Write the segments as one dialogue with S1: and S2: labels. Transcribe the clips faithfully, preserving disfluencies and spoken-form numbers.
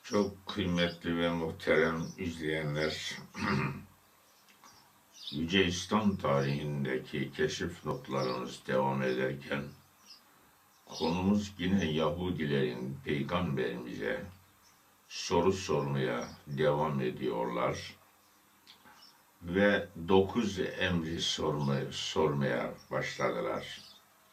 S1: Çok kıymetli ve muhterem izleyenler, Yüce İslam tarihindeki keşif notlarımız devam ederken, konumuz yine Yahudilerin peygamberimize soru sormaya devam ediyorlar ve dokuz emri sormaya, sormaya başladılar.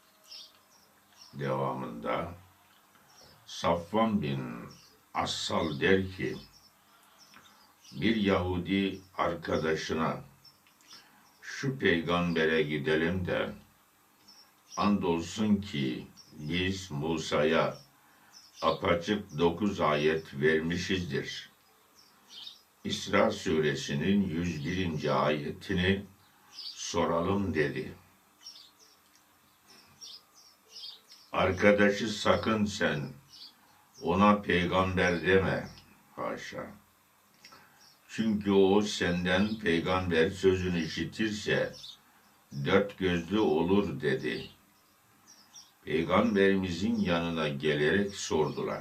S1: Devamında Safvan bin Assal der ki, bir Yahudi arkadaşına şu peygambere gidelim de andolsun ki biz Musa'ya apaçık dokuz ayet vermişizdir. İsra suresinin yüz birinci ayetini soralım dedi. Arkadaşı sakın sen ona peygamber deme, haşa. Çünkü o senden peygamber sözünü işitirse dört gözlü olur dedi. Peygamberimizin yanına gelerek sordular.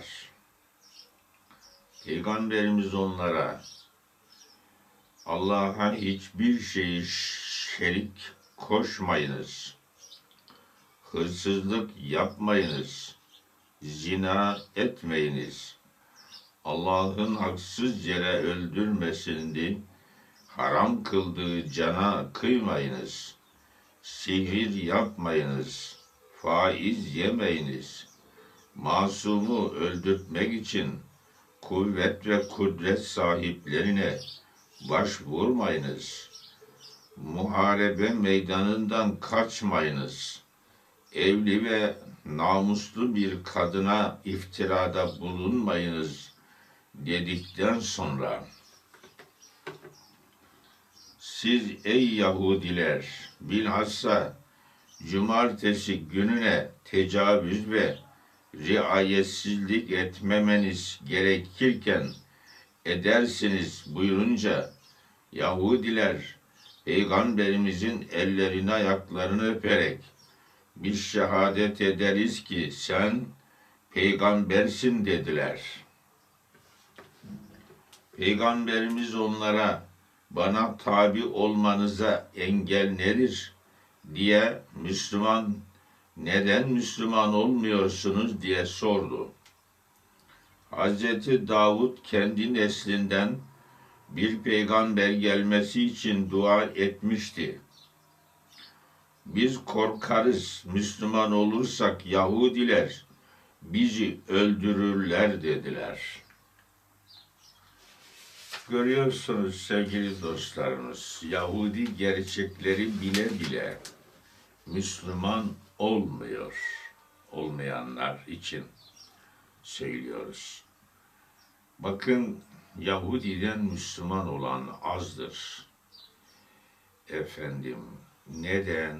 S1: Peygamberimiz onlara, Allah'a hiçbir şeyi şerik koşmayınız, hırsızlık yapmayınız, zina etmeyiniz, Allah'ın haksız yere öldürmesini haram kıldığı cana kıymayınız, sihir yapmayınız, faiz yemeyiniz, masumu öldürtmek için kuvvet ve kudret sahiplerine başvurmayınız, muharebe meydanından kaçmayınız, evli ve namuslu bir kadına iftirada bulunmayınız dedikten sonra, siz ey Yahudiler, bilhassa cumartesi gününe tecavüz ve riayetsizlik etmemeniz gerekirken edersiniz buyurunca, Yahudiler Peygamberimizin ellerini ayaklarını öperek, biz şehadet ederiz ki sen peygambersin dediler. Peygamberimiz onlara, bana tabi olmanıza engel nedir diye, Müslüman, neden Müslüman olmuyorsunuz diye sordu. Hazreti Davud kendi neslinden bir peygamber gelmesi için dua etmişti. Biz korkarız, Müslüman olursak Yahudiler bizi öldürürler dediler. Görüyorsunuz sevgili dostlarımız, Yahudi gerçekleri bile bile Müslüman olmuyor. Olmayanlar için söylüyoruz. Bakın, Yahudi'den Müslüman olan azdır. Efendim, neden?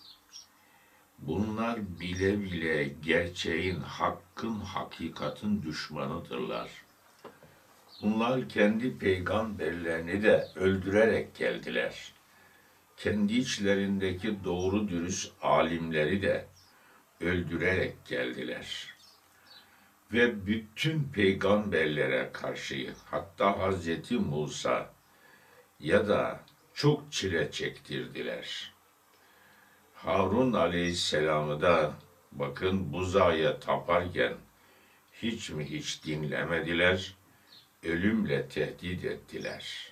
S1: Bunlar bile bile gerçeğin, hakkın, hakikatin düşmanıdırlar. Bunlar kendi peygamberlerini de öldürerek geldiler. Kendi içlerindeki doğru dürüst alimleri de öldürerek geldiler. Ve bütün peygamberlere karşı, hatta Hazreti Musa ya da çok çile çektirdiler. Harun Aleyhisselam'ı da bakın buzağa taparken hiç mi hiç dinlemediler, ölümle tehdit ettiler.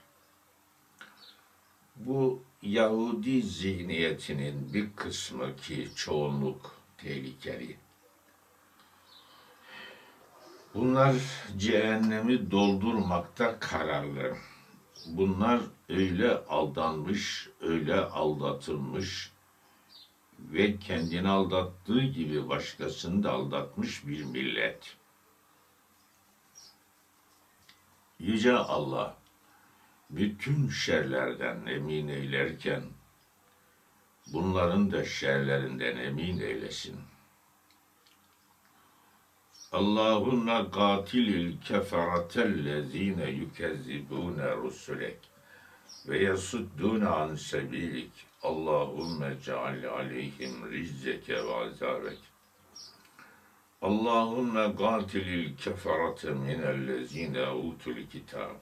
S1: Bu Yahudi zihniyetinin bir kısmı ki çoğunluk tehlikeli. Bunlar cehennemi doldurmakta kararlı. Bunlar öyle aldanmış, öyle aldatılmış ve kendini aldattığı gibi başkasını da aldatmış bir millet. Yüce Allah bütün şerlerden emin eylerken bunların da şerlerinden emin eylesin. Allahümme katilil keferatellezine yükezzibune rusulek ve yasuddune an sebilik. Allahümme ceal aleyhim rizzeke ve azabek. Allahümme qatilil keferate minellezine utul kitab.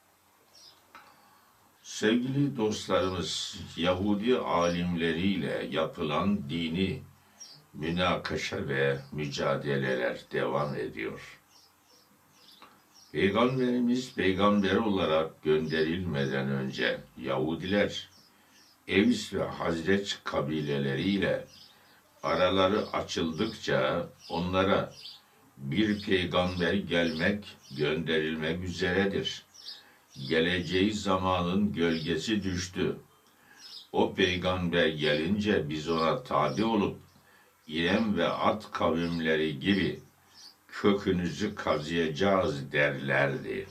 S1: Sevgili dostlarımız, Yahudi alimleriyle yapılan dini münakaşa ve mücadeleler devam ediyor. Peygamberimiz peygamber olarak gönderilmeden önce Yahudiler Evs ve Hazreç kabileleriyle araları açıldıkça onlara bir peygamber gelmek, gönderilmek üzeredir. Geleceği zamanın gölgesi düştü. O peygamber gelince biz ona tabi olup İrem ve At kavimleri gibi kökünüzü kazıyacağız derlerdi.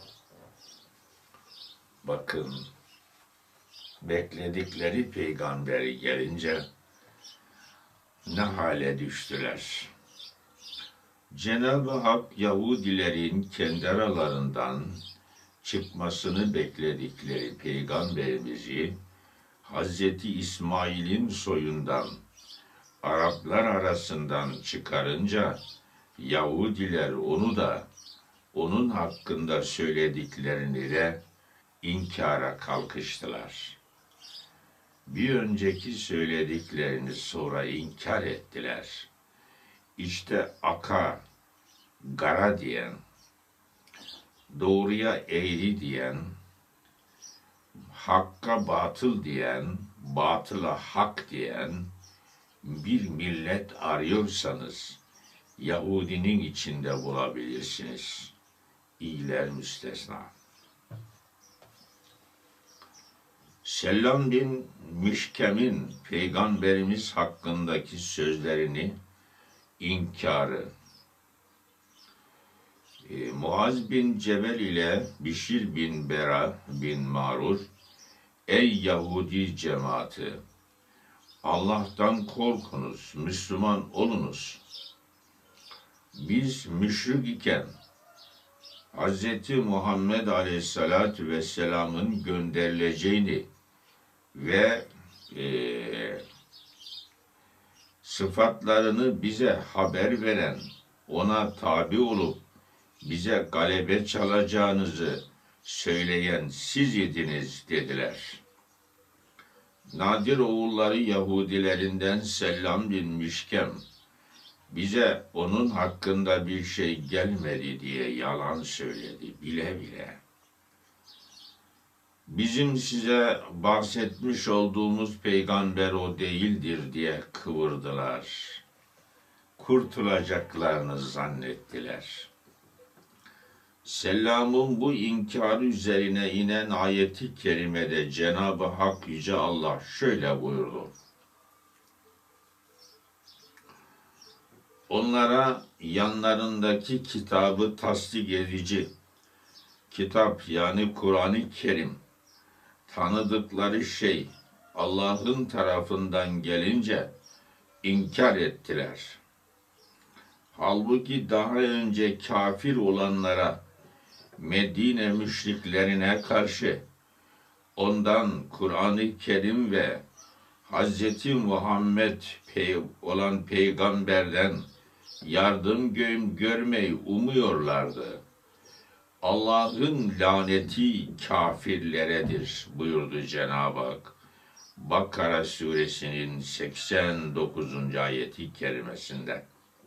S1: Bakın, bekledikleri peygamberi gelince ne hale düştüler. Cenab-ı Hak Yahudilerin kendi aralarından çıkmasını bekledikleri peygamberimizi Hazreti İsmail'in soyundan Araplar arasından çıkarınca Yahudiler onu da onun hakkında söylediklerini de inkara kalkıştılar. Bir önceki söylediklerini sonra inkar ettiler. İşte aka, gara diyen, doğruya eğri diyen, hakka batıl diyen, batıla hak diyen bir millet arıyorsanız Yahudinin içinde bulabilirsiniz. İyiler müstesna. Selam bin Mişkem'in peygamberimiz hakkındaki sözlerini inkarı, e, Muaz bin Cebel ile Bişir bin Bera bin Marur, ey Yahudi cemaati, Allah'tan korkunuz, Müslüman olunuz. Biz müşrik iken Hz. Muhammed Aleyhisselatü Vesselam'ın gönderileceğini ve e, sıfatlarını bize haber veren, ona tabi olup bize galebe çalacağınızı söyleyen siz idiniz dediler. Nadir oğulları Yahudilerinden Selam bin Mişkem, bize onun hakkında bir şey gelmedi diye yalan söyledi bile bile. Bizim size bahsetmiş olduğumuz peygamber o değildir diye kıvırdılar. Kurtulacaklarını zannettiler. Selam'ın bu inkarı üzerine inen ayeti kerimede Cenab-ı Hak Yüce Allah şöyle buyurdu. Onlara yanlarındaki kitabı tasdik edici, kitap yani Kur'an-ı Kerim, tanıdıkları şey Allah'ın tarafından gelince inkar ettiler. Halbuki daha önce kafir olanlara, Medine müşriklerine karşı ondan Kur'an-ı Kerim ve Hz. Muhammed pey olan peygamberden yardım gö görmeyi umuyorlardı. Allah'ın laneti kafirleredir buyurdu Cenab-ı Hak. Bakara suresinin seksen dokuzuncu ayeti kerimesinde.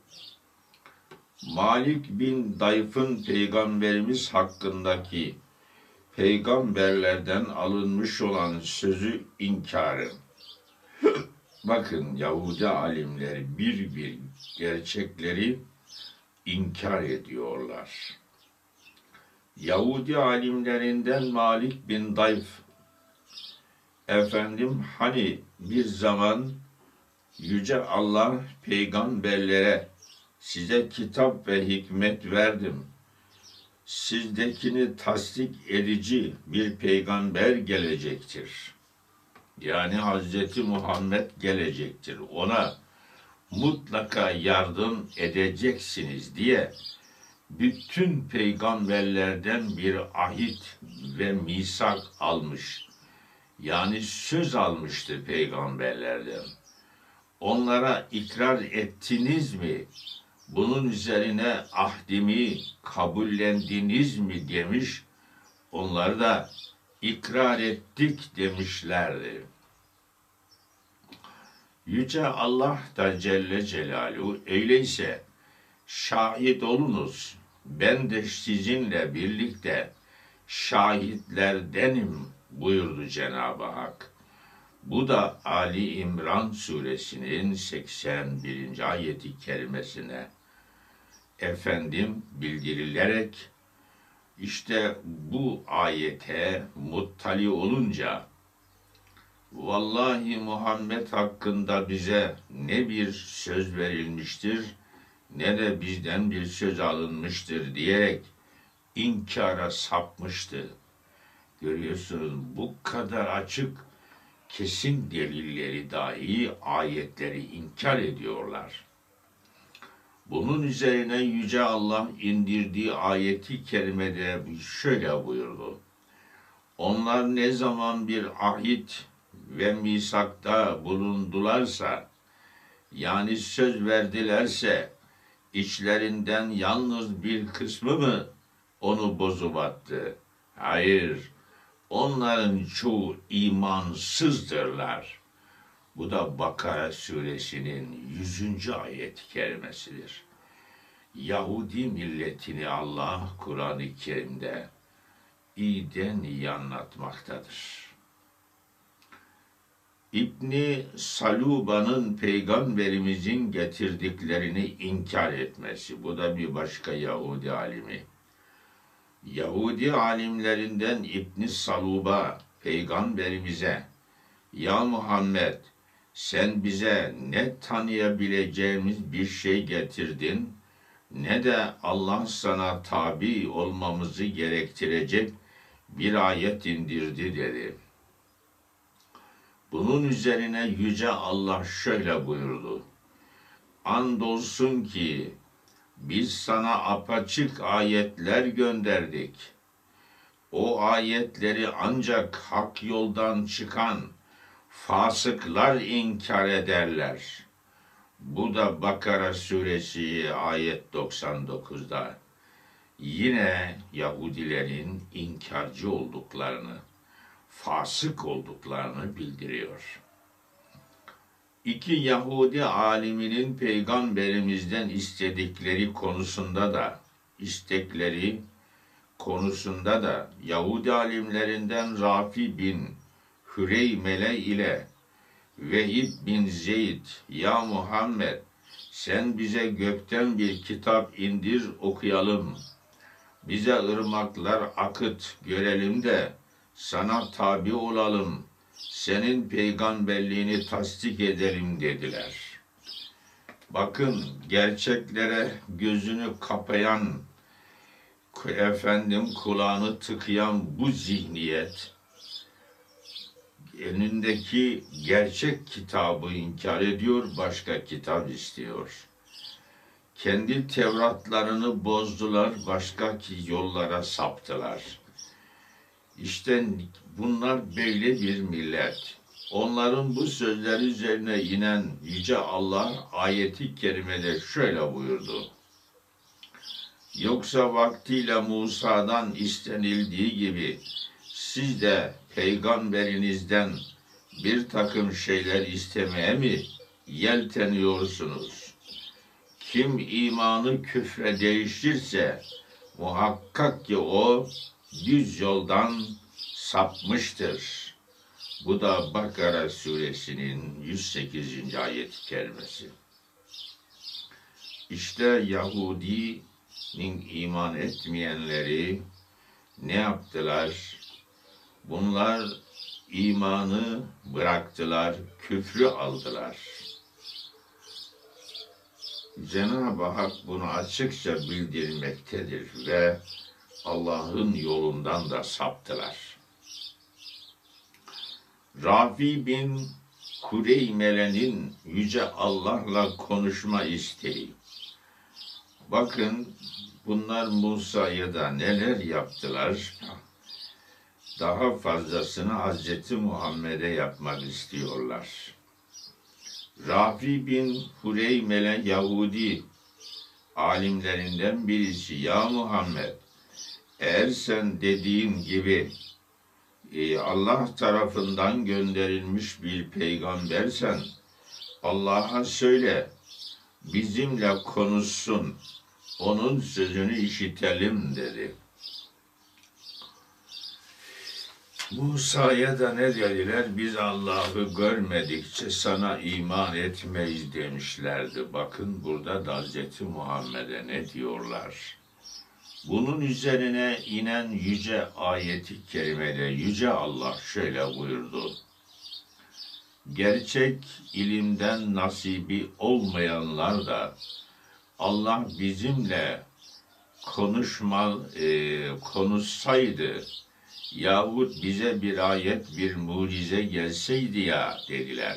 S1: Malik bin Dayf'ın peygamberimiz hakkındaki peygamberlerden alınmış olan sözü inkarı. Bakın Yahudi alimleri bir bir gerçekleri inkar ediyorlar. Yahudi alimlerinden Malik bin Dayf, efendim hani bir zaman Yüce Allah peygamberlere size kitap ve hikmet verdim, sizdekini tasdik edici bir peygamber gelecektir. Yani Hazreti Muhammed gelecektir. Ona mutlaka yardım edeceksiniz diye bütün peygamberlerden bir ahit ve misak almış. Yani söz almıştı peygamberlerden. Onlara ikrar ettiniz mi? Bunun üzerine ahdimi kabullendiniz mi demiş. Onlar da ikrar ettik demişlerdi. Yüce Allah da Celle Celaluhu öyleyse şahit olunuz. Ben de sizinle birlikte şahitlerdenim buyurdu Cenab-ı Hak. Bu da Ali İmran suresinin seksen birinci ayeti kerimesine efendim bildirilerek işte bu ayete muttali olunca vallahi Muhammed hakkında bize ne bir söz verilmiştir ne de bizden bir söz alınmıştır diyerek inkara sapmıştı. Görüyorsunuz bu kadar açık kesin delilleri dahi ayetleri inkar ediyorlar. Bunun üzerine Yüce Allah indirdiği ayeti kerimede şöyle buyurdu. Onlar ne zaman bir ahit ve misakta bulundularsa, yani söz verdilerse, içlerinden yalnız bir kısmı mı onu bozup attı? Hayır, onların çoğu imansızdırlar. Bu da Bakara suresinin yüzüncü ayet-i kerimesidir. Yahudi milletini Allah Kur'an-ı Kerim'de iyiden iyi anlatmaktadır. İbni Saluba'nın peygamberimizin getirdiklerini inkar etmesi. Bu da bir başka Yahudi alimi. Yahudi alimlerinden İbni Saluba peygamberimize, ya Muhammed sen bize ne tanıyabileceğimiz bir şey getirdin ne de Allah sana tabi olmamızı gerektirecek bir ayet indirdi dedi. Bunun üzerine Yüce Allah şöyle buyurdu. Andolsun ki biz sana apaçık ayetler gönderdik. O ayetleri ancak hak yoldan çıkan fasıklar inkar ederler. Bu da Bakara suresi ayet doksan dokuzda yine Yahudilerin inkarcı olduklarını, fasık olduklarını bildiriyor. İki Yahudi aliminin peygamberimizden istedikleri konusunda da, istekleri konusunda da Yahudi alimlerinden Rafi bin Hüreymele ile Vehib bin Zeyd, ya Muhammed sen bize gökten bir kitap indir okuyalım, bize ırmaklar akıt görelim de sana tabi olalım, senin peygamberliğini tasdik edelim dediler. Bakın gerçeklere gözünü kapayan, efendim kulağını tıkayan bu zihniyet, önündeki gerçek kitabı inkar ediyor, başka kitap istiyor. Kendi Tevratlarını bozdular, başka yollara saptılar. İşte bunlar böyle bir millet. Onların bu sözleri üzerine inen Yüce Allah ayeti kerimede şöyle buyurdu. Yoksa vaktiyle Musa'dan istenildiği gibi siz de peygamberinizden bir takım şeyler istemeye mi yelteniyorsunuz? Kim imanı küfre değiştirse muhakkak ki o düz yoldan sapmıştır. Bu da Bakara suresinin yüz sekizinci ayet-i kerimesi. İşte Yahudi'nin iman etmeyenleri ne yaptılar? Bunlar imanı bıraktılar, küfrü aldılar. Cenab-ı Hak bunu açıkça bildirmektedir ve Allah'ın yolundan da saptılar. Rafi bin Hureymele'nin Yüce Allah'la konuşma isteği. Bakın bunlar Musa'ya da neler yaptılar? Daha fazlasını Hazreti Muhammed'e yapmak istiyorlar. Rafi bin Hureymele Yahudi alimlerinden birisi, ya Muhammed, eğer sen dediğin gibi e, Allah tarafından gönderilmiş bir peygambersen, Allah'a söyle, bizimle konuşsun, onun sözünü işitelim dedi. Musa'ya da ne dediler? Biz Allah'ı görmedikçe sana iman etmeyiz demişlerdi. Bakın burada da Hazreti Muhammed'e ne diyorlar? Bunun üzerine inen yüce ayeti kerimede yüce Allah şöyle buyurdu. Gerçek ilimden nasibi olmayanlar da Allah bizimle konuşma, e, konuşsaydı yahut bize bir ayet, bir mucize gelseydi ya dediler.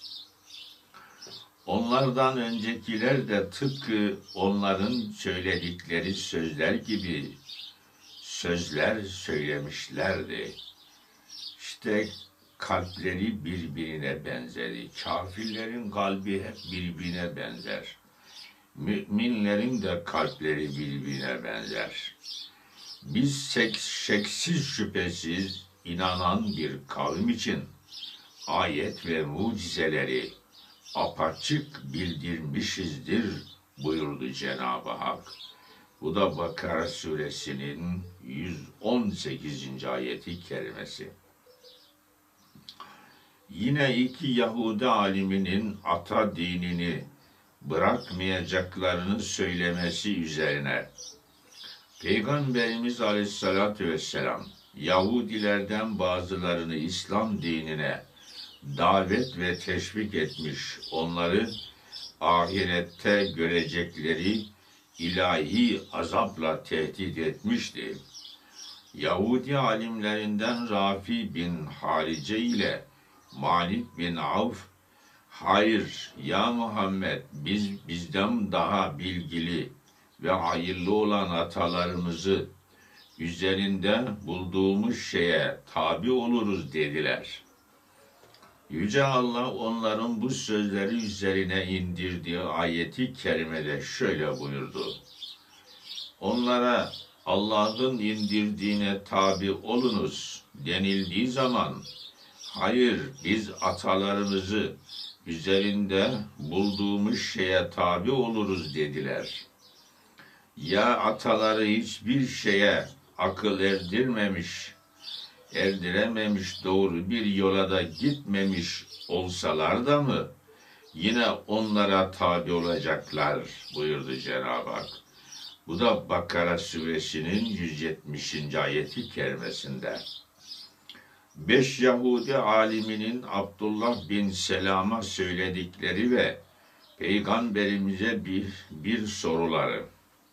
S1: Onlardan öncekiler de tıpkı onların söyledikleri sözler gibi sözler söylemişlerdi. İşte kalpleri birbirine benzedi. Kafirlerin kalbi hep birbirine benzer. Müminlerin de kalpleri birbirine benzer. Biz şeksiz şüphesiz inanan bir kavim için ayet ve mucizeleri apaçık bildirmişizdir buyurdu Cenab-ı Hak. Bu da Bakara suresinin yüz on sekizinci ayeti kerimesi. Yine iki Yahudi aliminin ata dinini bırakmayacaklarını söylemesi üzerine Peygamberimiz Aleyhisselatü Vesselam Yahudilerden bazılarını İslam dinine davet ve teşvik etmiş, onları ahirette görecekleri ilahi azapla tehdit etmişti. Yahudi alimlerinden Rafi bin Harice ile Malik bin Avf, hayır ya Muhammed, biz bizden daha bilgili ve hayırlı olan atalarımızı üzerinde bulduğumuz şeye tabi oluruz dediler. Yüce Allah onların bu sözleri üzerine indirdiği ayeti kerimede şöyle buyurdu. Onlara Allah'ın indirdiğine tabi olunuz denildiği zaman, hayır biz atalarımızı üzerinde bulduğumuz şeye tabi oluruz dediler. Ya ataları hiçbir şeye akıl erdirmemiş, erdirememiş, doğru bir yola da gitmemiş olsalar da mı yine onlara tabi olacaklar buyurdu Cenab-ı Hak. Bu da Bakara suresinin yüz yetmişinci ayeti kerimesinde. Beş Yahudi aliminin Abdullah bin Selam'a söyledikleri ve Peygamberimize bir, bir soruları.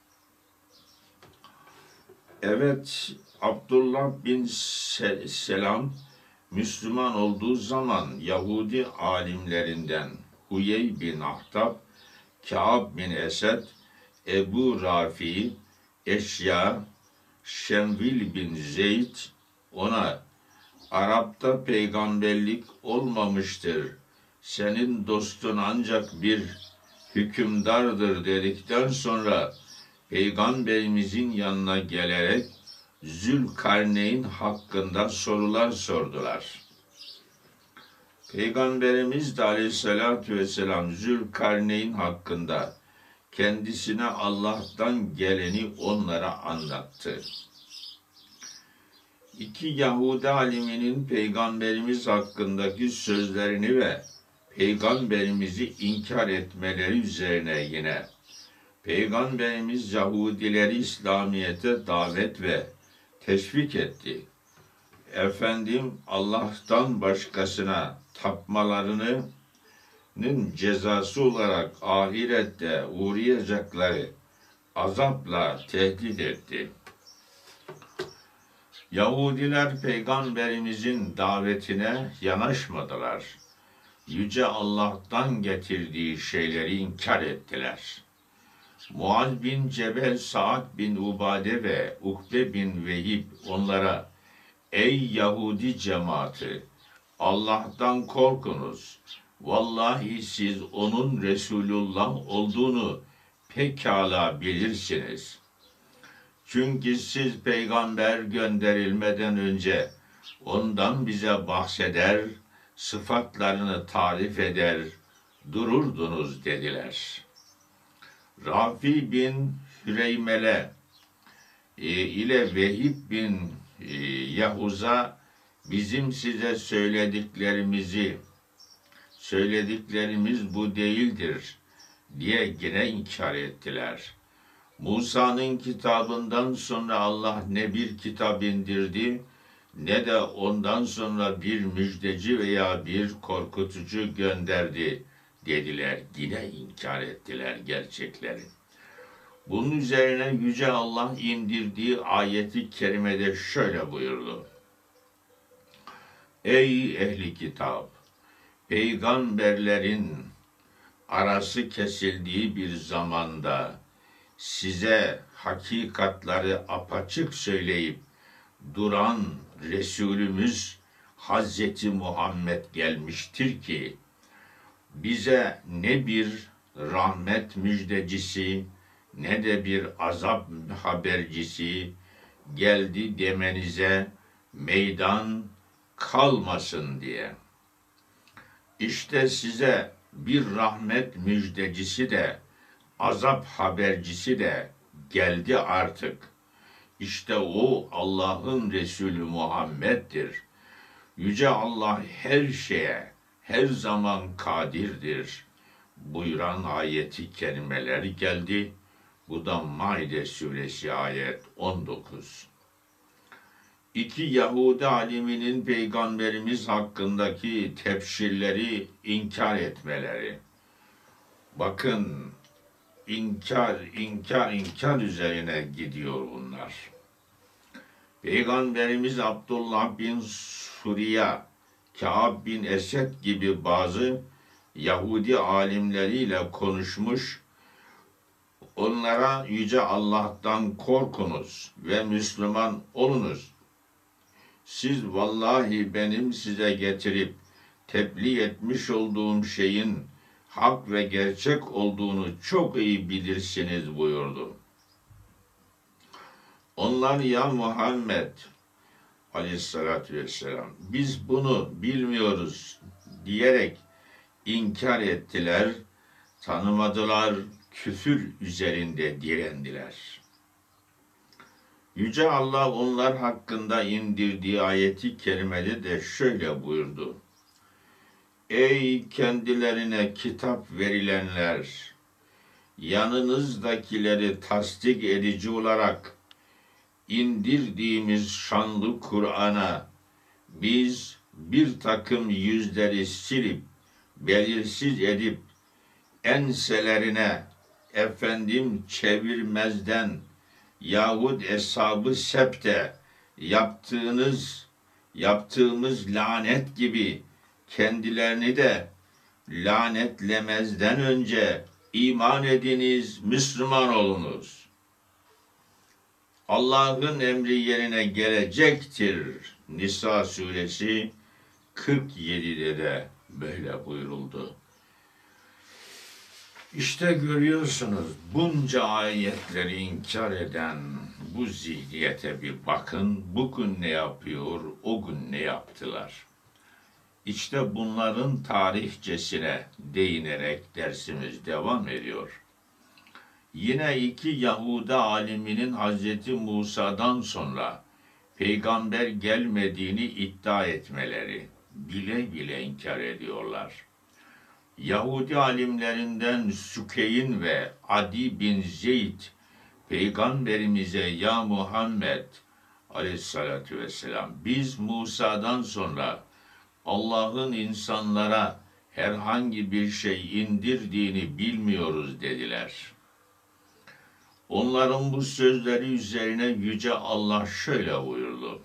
S1: Evet, Abdullah bin Selam Müslüman olduğu zaman Yahudi alimlerinden Huyey bin Ahtab, Kâb bin Esed, Ebu Rafi, Eşya, Şemvil bin Zeyd ona Arap'ta peygamberlik olmamıştır, senin dostun ancak bir hükümdardır dedikten sonra Peygamberimizin yanına gelerek Zülkarneyn hakkında sorular sordular. Peygamberimiz de Aleyhisselatü Vesselam Zülkarneyn hakkında kendisine Allah'tan geleni onlara anlattı. İki Yahudi aliminin Peygamberimiz hakkındaki sözlerini ve Peygamberimizi inkar etmeleri üzerine yine Peygamberimiz Yahudileri İslamiyet'e davet ve teşvik etti. Efendim Allah'tan başkasına tapmalarının cezası olarak ahirette uğrayacakları azapla tehdit etti. Yahudiler Peygamberimizin davetine yanaşmadılar. Yüce Allah'tan getirdiği şeyleri inkar ettiler. Muaz bin Cebel, Sa'd bin Ubade ve Ukbe bin Vehib onlara, ey Yahudi cemaati, Allah'tan korkunuz. Vallahi siz onun Resulullah olduğunu pekala bilirsiniz. Çünkü siz peygamber gönderilmeden önce ondan bize bahseder, sıfatlarını tarif eder, dururdunuz dediler. Rafi bin Hüreymele e, ile Vehib bin e, Yahuz'a bizim size söylediklerimizi, söylediklerimiz bu değildir diye yine inkar ettiler. Musa'nın kitabından sonra Allah ne bir kitap indirdi, ne de ondan sonra bir müjdeci veya bir korkutucu gönderdi dediler. Yine inkar ettiler gerçekleri. Bunun üzerine Yüce Allah indirdiği ayeti kerimede şöyle buyurdu. Ey ehli kitap! Peygamberlerin arası kesildiği bir zamanda size hakikatları apaçık söyleyip duran Resulümüz Hazreti Muhammed gelmiştir ki bize ne bir rahmet müjdecisi ne de bir azap habercisi geldi demenize meydan kalmasın diye. İşte size bir rahmet müjdecisi de azap habercisi de geldi artık. İşte o Allah'ın Resulü Muhammed'dir. Yüce Allah her şeye, her zaman kadirdir buyuran ayeti kerimeler geldi. Bu da Maide suresi ayet on dokuz. İki Yahudi aliminin Peygamberimiz hakkındaki tefsirleri inkar etmeleri. Bakın, inkar, inkar, inkar üzerine gidiyor bunlar. Peygamberimiz Abdullah bin Suriye, Kâb bin Esed gibi bazı Yahudi alimleriyle konuşmuş, onlara Yüce Allah'tan korkunuz ve Müslüman olunuz. Siz vallahi benim size getirip tebliğ etmiş olduğum şeyin hak ve gerçek olduğunu çok iyi bilirsiniz buyurdu. Onlar ya Muhammed aleyhissalatü vesselam biz bunu bilmiyoruz diyerek inkar ettiler, tanımadılar, küfür üzerinde direndiler. Yüce Allah onlar hakkında indirdiği ayeti kerimede de şöyle buyurdu. Ey kendilerine kitap verilenler! Yanınızdakileri tasdik edici olarak indirdiğimiz şanlı Kur'an'a biz bir takım yüzleri silip, belirsiz edip, enselerine efendim çevirmezden yahut eshab-ı septe yaptığınız, yaptığımız lanet gibi kendilerini de lanetlemezden önce iman ediniz, Müslüman olunuz. Allah'ın emri yerine gelecektir. Nisa suresi kırk yedide de böyle buyuruldu. İşte görüyorsunuz bunca ayetleri inkar eden bu zihniyete bir bakın. Bugün ne yapıyor, o gün ne yaptılar? İşte bunların tarihçesine değinerek dersimiz devam ediyor. Yine iki Yahudi aliminin Hazreti Musa'dan sonra peygamber gelmediğini iddia etmeleri, bile bile inkar ediyorlar. Yahudi alimlerinden Sükeyn ve Adi bin Zeyd peygamberimize ya Muhammed aleyhissalatü vesselam biz Musa'dan sonra Allah'ın insanlara herhangi bir şey indirdiğini bilmiyoruz dediler. Onların bu sözleri üzerine Yüce Allah şöyle buyurdu.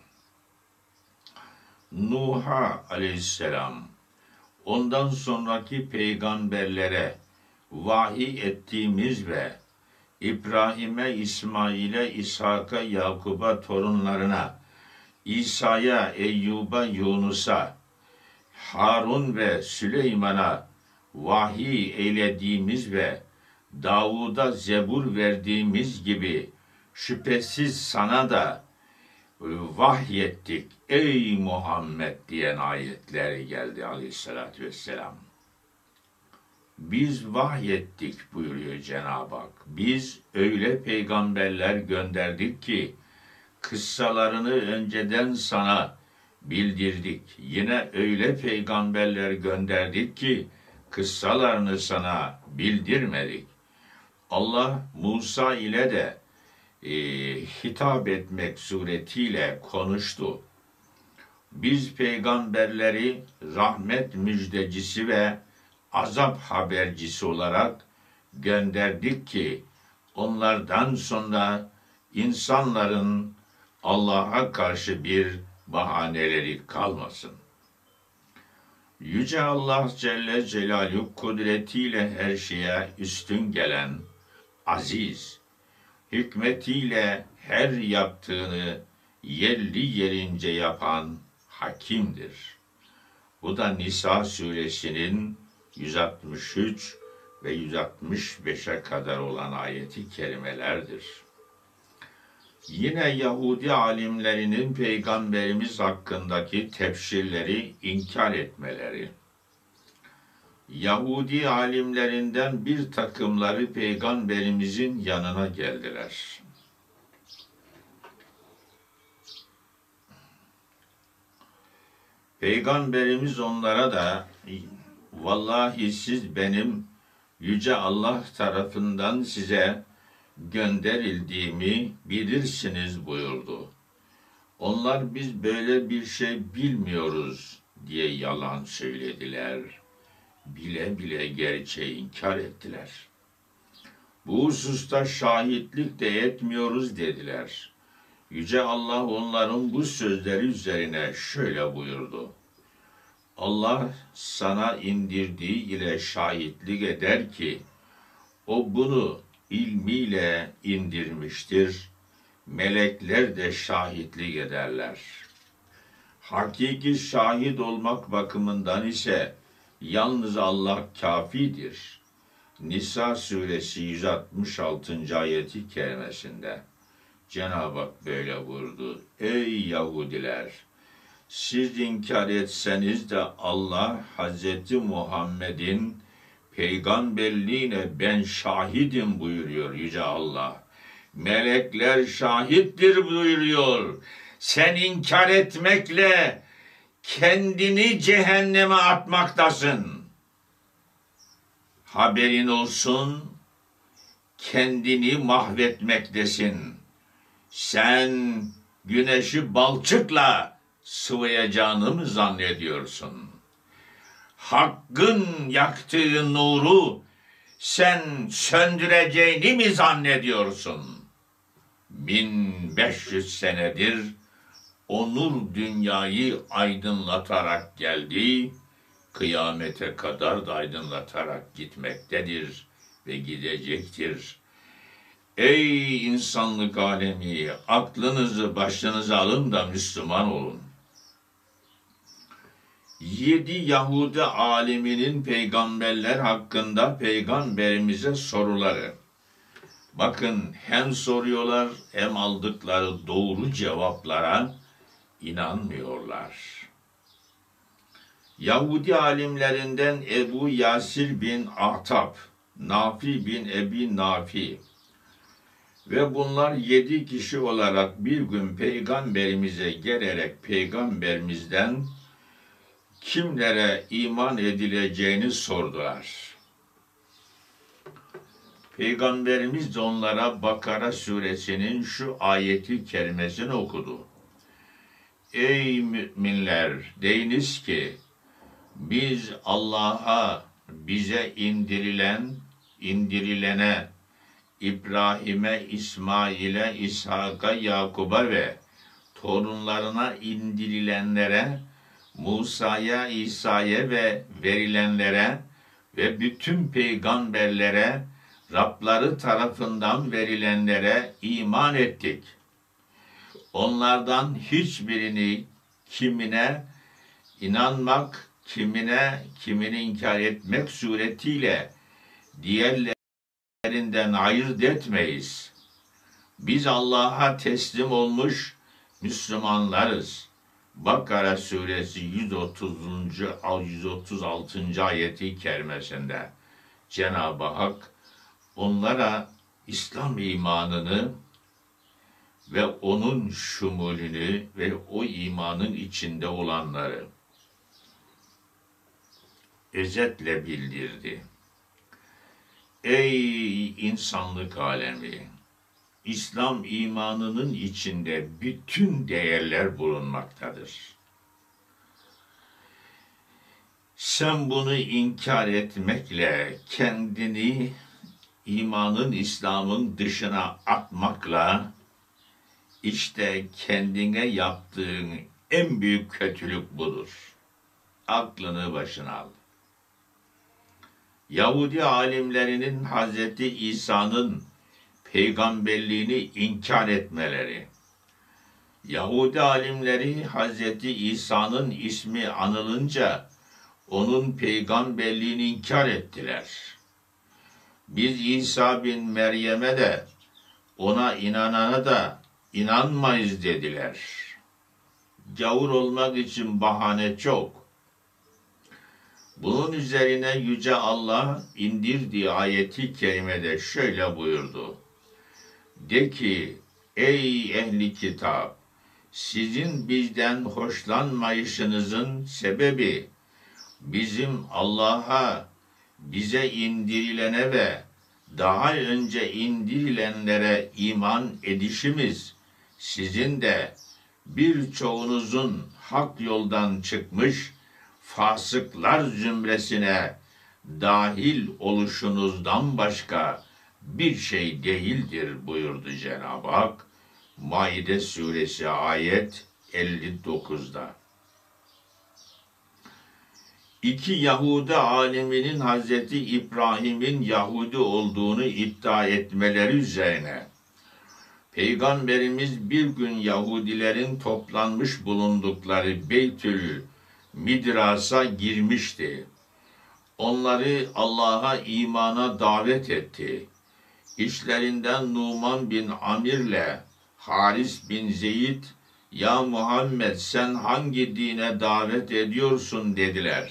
S1: Nuh'a aleyhisselam, ondan sonraki peygamberlere vahiy ettiğimiz ve İbrahim'e, İsmail'e, İshak'a, Yakub'a, torunlarına, İsa'ya, Eyyub'a, Yunus'a, Harun ve Süleyman'a vahiy eylediğimiz ve Davud'a zebur verdiğimiz gibi şüphesiz sana da vahyettik ey Muhammed diyen ayetleri geldi aleyhissalatü vesselam. Biz vahyettik buyuruyor Cenab-ı Hak. Biz öyle peygamberler gönderdik ki kıssalarını önceden sana bildirdik. Yine öyle peygamberler gönderdik ki kıssalarını sana bildirmedik. Allah Musa ile de e, hitap etmek suretiyle konuştu. Biz peygamberleri rahmet müjdecisi ve azap habercisi olarak gönderdik ki onlardan sonra insanların Allah'a karşı bir bahaneleri kalmasın. Yüce Allah Celle Celaluhu kudretiyle her şeye üstün gelen, aziz, hikmetiyle her yaptığını yerli yerince yapan hakimdir. Bu da Nisa suresinin yüz altmış üç ve yüz altmış beşe kadar olan ayeti kerimelerdir. Yine Yahudi alimlerinin Peygamberimiz hakkındaki tefsirleri inkar etmeleri. Yahudi alimlerinden bir takımları Peygamberimizin yanına geldiler. Peygamberimiz onlara da vallahi siz benim Yüce Allah tarafından size gönderildiğimi bilirsiniz buyurdu. Onlar biz böyle bir şey bilmiyoruz diye yalan söylediler. Bile bile gerçeği inkar ettiler. Bu hususta şahitlik de etmiyoruz dediler. Yüce Allah onların bu sözleri üzerine şöyle buyurdu. Allah sana indirdiği ile şahitlik eder ki o bunu ilmiyle indirmiştir. Melekler de şahitlik ederler. Hakiki şahit olmak bakımından ise yalnız Allah kafidir. Nisa suresi yüz altmış altıncı ayeti kerimesinde Cenab-ı Hak böyle buyurdu. Ey Yahudiler! Siz inkar etseniz de Allah Hazreti Muhammed'in peygamberliğine ben şahidim buyuruyor Yüce Allah. Melekler şahittir buyuruyor. Sen inkar etmekle kendini cehenneme atmaktasın. Haberin olsun, kendini mahvetmektesin. Sen güneşi balçıkla sıvayacağını mı zannediyorsun? Hakkın yaktığı nuru sen söndüreceğini mi zannediyorsun? bin beş yüz senedir o nur dünyayı aydınlatarak geldi, kıyamete kadar da aydınlatarak gitmektedir ve gidecektir. Ey insanlık alemi, aklınızı başınıza alın da Müslüman olun. Yedi Yahudi aliminin peygamberler hakkında peygamberimize soruları. Bakın hem soruyorlar hem aldıkları doğru cevaplara inanmıyorlar. Yahudi alimlerinden Ebu Yasir bin Atab, Nafi bin Ebi Nafi ve bunlar yedi kişi olarak bir gün peygamberimize gelerek peygamberimizden kimlere iman edileceğini sordular. Peygamberimiz de onlara Bakara suresinin şu ayeti kerimesini okudu. Ey müminler! Deyiniz ki biz Allah'a, bize indirilen, indirilene, İbrahim'e, İsmail'e, İshak'a, Yakub'a ve torunlarına indirilenlere, Musa'ya, İsa'ya ve verilenlere ve bütün peygamberlere, Rabları tarafından verilenlere iman ettik. Onlardan hiçbirini kimine inanmak, kimine, kimini inkar etmek suretiyle diğerleri birbirlerinden ayırt etmeyiz. Biz Allah'a teslim olmuş Müslümanlarız. Bakara suresi yüz otuzuncu yüz otuz altıncı ayeti kerimesinde Cenab-ı Hak onlara İslam imanını ve onun şumulünü ve o imanın içinde olanları özetle bildirdi. Ey insanlık alemi! İslam imanının içinde bütün değerler bulunmaktadır. Sen bunu inkar etmekle, kendini imanın, İslam'ın dışına atmakla, işte kendine yaptığın en büyük kötülük budur. Aklını başına al. Yahudi alimlerinin Hazreti İsa'nın peygamberliğini inkar etmeleri. Yahudi alimleri Hazreti İsa'nın ismi anılınca onun peygamberliğini inkar ettiler. Biz İsa bin Meryem'e de ona inanana da inanmayız dediler. Gavur olmak için bahane çok. Bunun üzerine Yüce Allah indirdiği ayeti kerimede şöyle buyurdu. De ki, ey ehli kitap, sizin bizden hoşlanmayışınızın sebebi, bizim Allah'a, bize indirilene ve daha önce indirilenlere iman edişimiz, sizin de birçoğunuzun hak yoldan çıkmış fasıklar zümresine dahil oluşunuzdan başka bir şey değildir buyurdu Cenab-ı Hak. Maide suresi ayet elli dokuzda. İki Yahudi aliminin Hazreti İbrahim'in Yahudi olduğunu iddia etmeleri üzerine Peygamberimiz bir gün Yahudilerin toplanmış bulundukları Beytül Midras'a girmişti. Onları Allah'a imana davet etti. İçlerinden Numan bin Amir'le Haris bin Zeyd, ya Muhammed sen hangi dine davet ediyorsun dediler.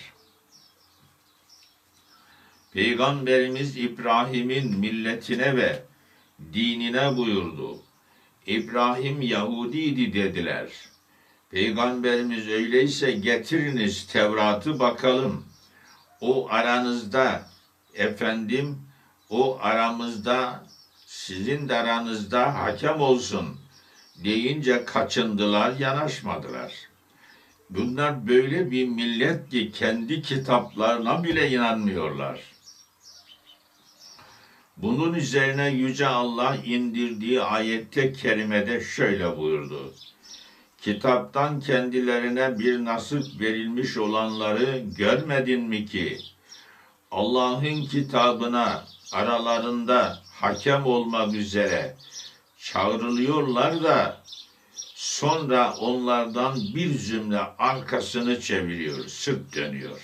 S1: Peygamberimiz İbrahim'in milletine ve dinine buyurdu. İbrahim Yahudiydi dediler. Peygamberimiz öyleyse getiriniz Tevrat'ı bakalım. O aranızda efendim, o aramızda, sizin de aranızda hakem olsun deyince kaçındılar, yanaşmadılar. Bunlar böyle bir millet ki kendi kitaplarına bile inanmıyorlar. Bunun üzerine Yüce Allah indirdiği ayette kerimede şöyle buyurdu. Kitaptan kendilerine bir nasip verilmiş olanları görmedin mi ki Allah'ın kitabına aralarında hakem olmak üzere çağrılıyorlar da sonra onlardan bir zümre arkasını çeviriyor, sırt dönüyor.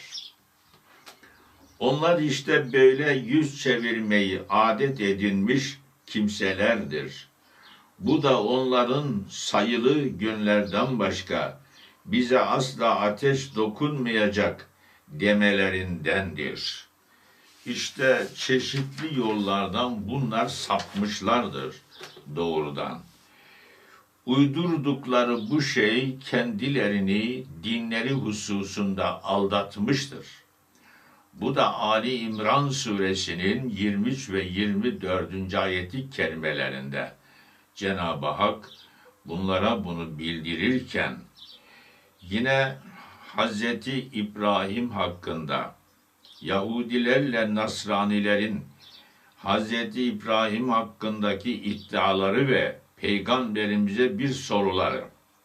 S1: Onlar işte böyle yüz çevirmeyi adet edinmiş kimselerdir. Bu da onların sayılı günlerden başka bize asla ateş dokunmayacak demelerindendir. İşte çeşitli yollardan bunlar sapmışlardır doğrudan. Uydurdukları bu şey kendilerini dinleri hususunda aldatmıştır. Bu da Ali İmran suresinin yirmi üç ve yirmi dördüncü ayeti kerimelerinde Cenab-ı Hak bunlara bunu bildirirken yine Hazreti İbrahim hakkında Yahudilerle Nasranilerin Hazreti İbrahim hakkındaki iddiaları ve Peygamberimize bir soruları.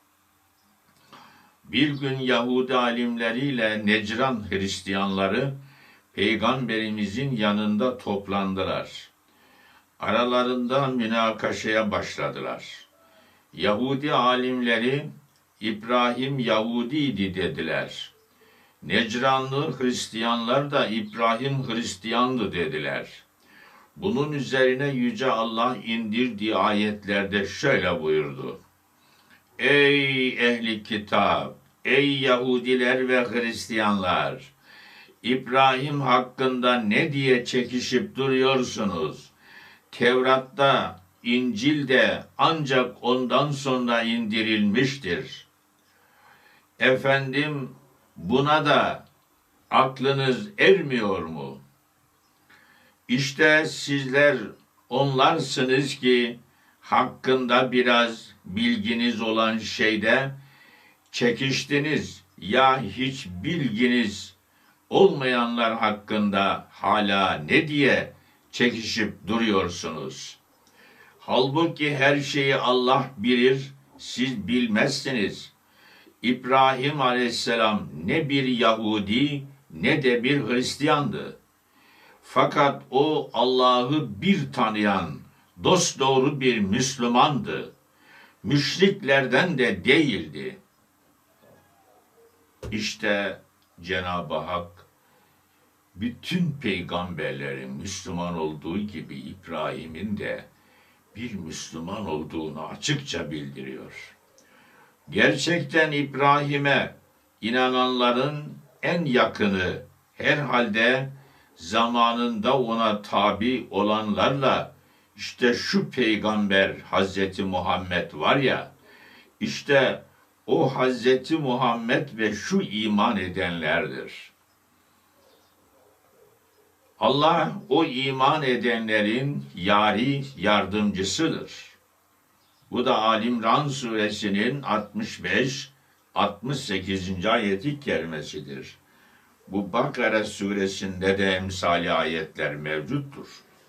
S1: Bir gün Yahudi alimleriyle Necran Hristiyanları Peygamberimizin yanında toplandılar. Aralarında münakaşaya başladılar. Yahudi alimleri İbrahim Yahudiydi dediler. Necranlı Hristiyanlar da İbrahim Hristiyandı dediler. Bunun üzerine Yüce Allah indirdiği ayetlerde şöyle buyurdu. Ey ehli kitap, ey Yahudiler ve Hristiyanlar, İbrahim hakkında ne diye çekişip duruyorsunuz? Tevrat'ta, İncil'de ancak ondan sonra indirilmiştir. Efendim, buna da aklınız ermiyor mu? İşte sizler onlarsınız ki hakkında biraz bilginiz olan şeyde çekiştiniz, ya hiç bilginiz olmayanlar hakkında hala ne diye çekişip duruyorsunuz? Halbuki her şeyi Allah bilir, siz bilmezsiniz. İbrahim Aleyhisselam ne bir Yahudi ne de bir Hristiyandı. Fakat o Allah'ı bir tanıyan, dosdoğru bir Müslümandı. Müşriklerden de değildi. İşte Cenab-ı Hak bütün peygamberlerin Müslüman olduğu gibi İbrahim'in de bir Müslüman olduğunu açıkça bildiriyor. Gerçekten İbrahim'e inananların en yakını, herhalde zamanında ona tabi olanlarla işte şu peygamber Hazreti Muhammed var ya, işte o Hazreti Muhammed ve şu iman edenlerdir. Allah o iman edenlerin yari, yardımcısıdır. Bu da Ali İmran suresinin altmış beş altmış sekizinci ayeti kerimesidir. Bu Bakara suresinde de emsali ayetler mevcuttur.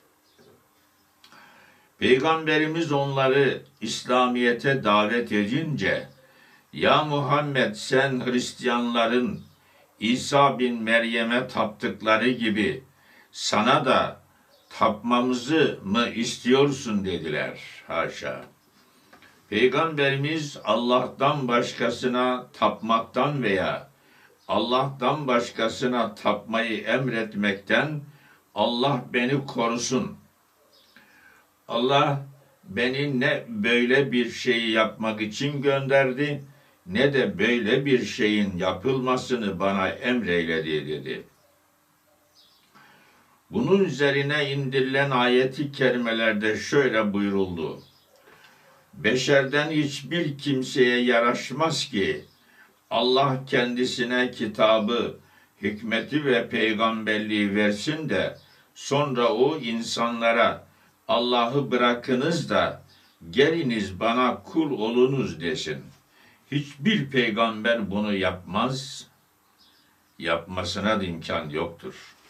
S1: Peygamberimiz onları İslamiyet'e davet edince, ya Muhammed, sen Hristiyanların İsa bin Meryem'e taptıkları gibi sana da tapmamızı mı istiyorsun dediler. Haşa. Peygamberimiz Allah'tan başkasına tapmaktan veya Allah'tan başkasına tapmayı emretmekten Allah beni korusun. Allah beni ne böyle bir şeyi yapmak için gönderdi, ne de böyle bir şeyin yapılmasını bana emreyledi dedi. Bunun üzerine indirilen ayeti kerimelerde şöyle buyuruldu. Beşerden hiçbir kimseye yaraşmaz ki Allah kendisine kitabı, hikmeti ve peygamberliği versin de sonra o insanlara Allah'ı bırakınız da geliniz bana kul olunuz desin. Hiçbir peygamber bunu yapmaz, yapmasına da imkan yoktur.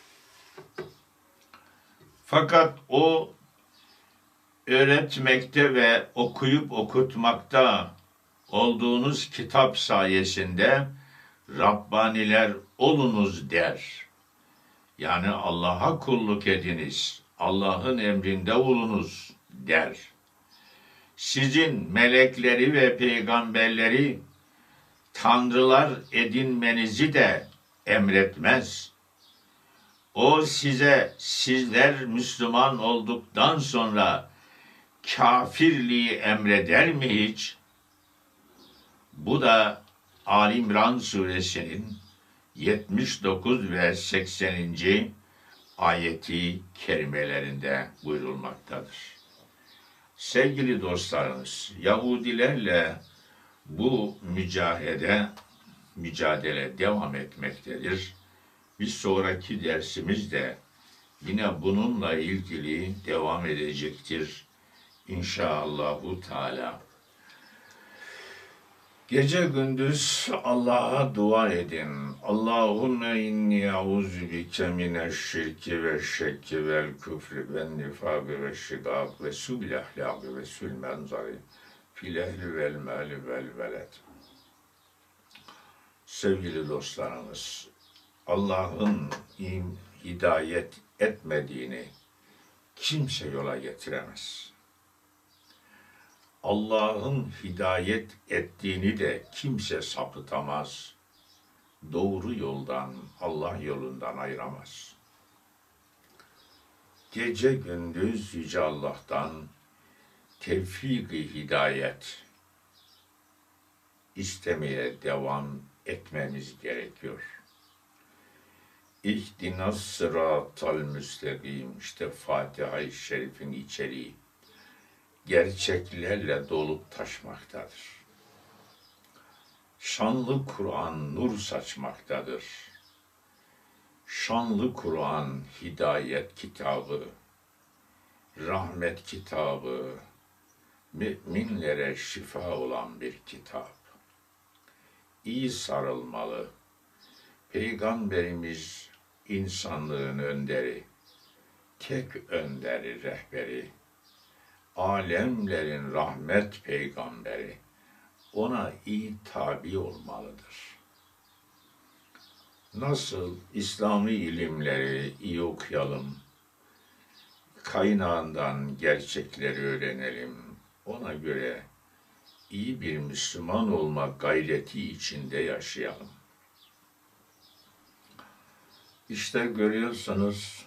S1: Fakat o öğretmekte ve okuyup okutmakta olduğunuz kitap sayesinde Rabbaniler olunuz der. Yani Allah'a kulluk ediniz, Allah'ın emrinde olunuz der. Sizin melekleri ve peygamberleri tanrılar edinmenizi de emretmez. O size sizler Müslüman olduktan sonra kafirliği emreder mi hiç? Bu da Ali İmran suresinin yetmiş dokuz ve sekseninci ayeti kerimelerinde buyurulmaktadır. Sevgili dostlarımız, Yahudilerle bu mücadele, mücadele devam etmektedir. Bir sonraki dersimiz de yine bununla ilgili devam edecektir. İnşallahü Teala. Gece gündüz Allah'a dua edin. Allahümme inni eûzü bike mineşşirki ve şekki vel küfri ve nifâgı ve şigâk ve su'l ahlâgı ve su'l menzari fil ehli vel mâli vel veled. Sevgili dostlarımız, Allah'ın hidayet etmediğini kimse yola getiremez. Allah'ın hidayet ettiğini de kimse sapıtamaz. Doğru yoldan, Allah yolundan ayıramaz. gece gündüz Yüce Allah'tan tevfik-i hidayet istemeye devam etmemiz gerekiyor. İhdinas sıratal müstakim, işte Fatiha-i Şerif'in içeriği gerçeklerle dolup taşmaktadır. Şanlı Kur'an nur saçmaktadır. Şanlı Kur'an hidayet kitabı, rahmet kitabı, müminlere şifa olan bir kitap. İyi sarılmalı. Peygamberimiz insanlığın önderi, tek önderi, rehberi, alemlerin rahmet peygamberi. Ona iyi tabi olmalıdır. Nasıl İslami ilimleri iyi okuyalım, kaynağından gerçekleri öğrenelim, ona göre iyi bir Müslüman olma gayreti içinde yaşayalım. İşte görüyorsunuz,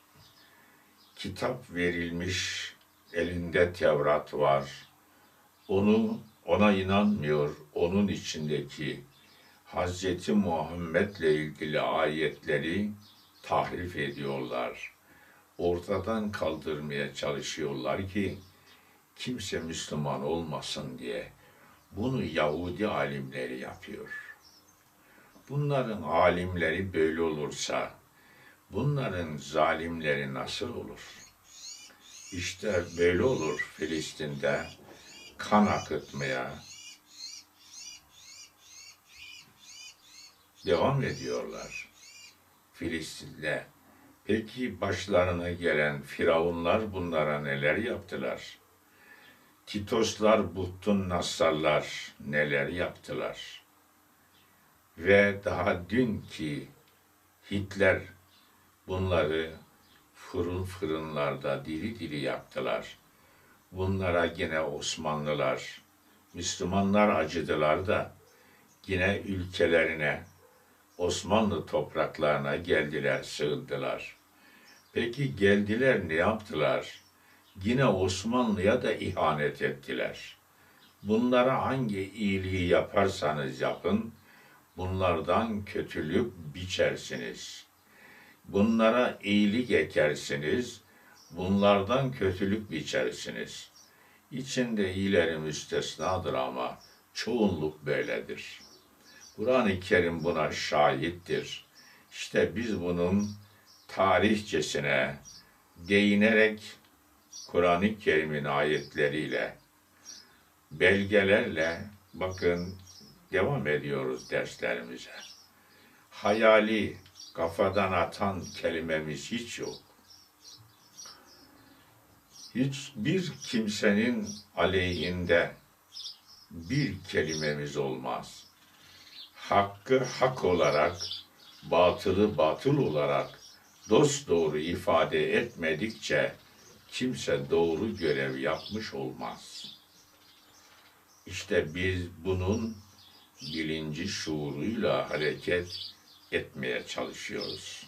S1: kitap verilmiş, elinde Tevrat var. Onu, ona inanmıyor, onun içindeki Hazreti Muhammed'le ilgili ayetleri tahrif ediyorlar. Ortadan kaldırmaya çalışıyorlar ki kimse Müslüman olmasın diye. Bunu Yahudi alimleri yapıyor. Bunların alimleri böyle olursa, bunların zalimleri nasıl olur? İşte böyle olur Filistin'de kan akıtmaya devam ediyorlar. Filistin'de. Peki başlarına gelen firavunlar bunlara neler yaptılar? Titoslar, Buhtun Nassarlar neler yaptılar? Ve daha dün ki Hitler bunları fırın fırınlarda diri diri yaktılar. Bunlara yine Osmanlılar, Müslümanlar acıdılar da yine ülkelerine, Osmanlı topraklarına geldiler, sığındılar. Peki geldiler ne yaptılar? Yine Osmanlı'ya da ihanet ettiler. Bunlara hangi iyiliği yaparsanız yapın, bunlardan kötülük biçersiniz. Bunlara iyilik ekersiniz, bunlardan kötülük biçersiniz. İçinde iyileri müstesnadır ama çoğunluk böyledir. Kur'an-ı Kerim buna şahittir. İşte biz bunun tarihçesine değinerek Kur'an-ı Kerim'in ayetleriyle, belgelerle bakın devam ediyoruz derslerimize. Hayali kafadan atan kelimemiz hiç yok. Hiçbir kimsenin aleyhinde bir kelimemiz olmaz. Hakkı hak olarak, batılı batıl olarak dosdoğru ifade etmedikçe kimse doğru görev yapmış olmaz. İşte biz bunun bilinci şuuruyla hareket etmeye çalışıyoruz.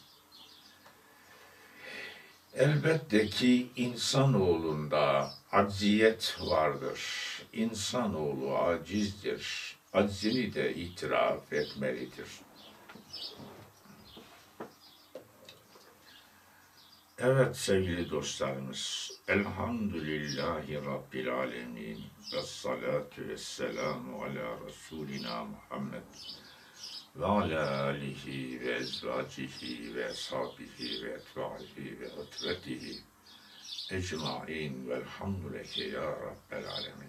S1: Elbette ki insanoğlunda acziyet vardır. İnsanoğlu acizdir. Aczini de itiraf etmelidir. Evet sevgili dostlarımız, Elhamdülillahi Rabbil Alemin ve salatu ve selamu ala Resulina Muhammed ve ala alihi ve ezvacihi ve ashabihi ve etbahi ve utretihi ecmain velhamdüleke ya Rabbel Alemin.